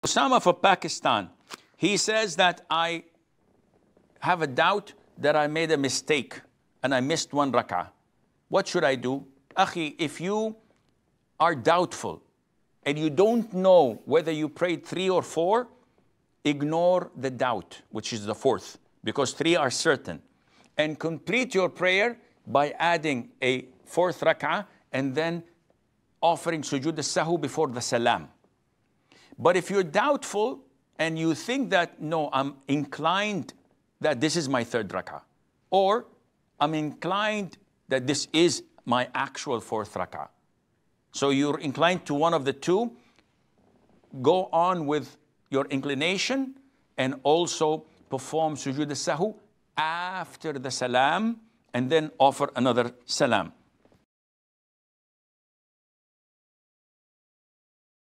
Osama from Pakistan, he says that I have a doubt that I made a mistake and I missed one rak'ah. What should I do? Akhi, if you are doubtful and you don't know whether you prayed 3 or 4, ignore the doubt, which is the 4th, because 3 are certain. And complete your prayer by adding a 4th rak'ah and then offering sujood al-sahu before the salam. But if you're doubtful and you think that, no, I'm inclined that this is my 3rd rak'ah, or I'm inclined that this is my actual 4th rak'ah. So you're inclined to one of the two, go on with your inclination and also perform sujood al-sahu after the salam and then offer another salam.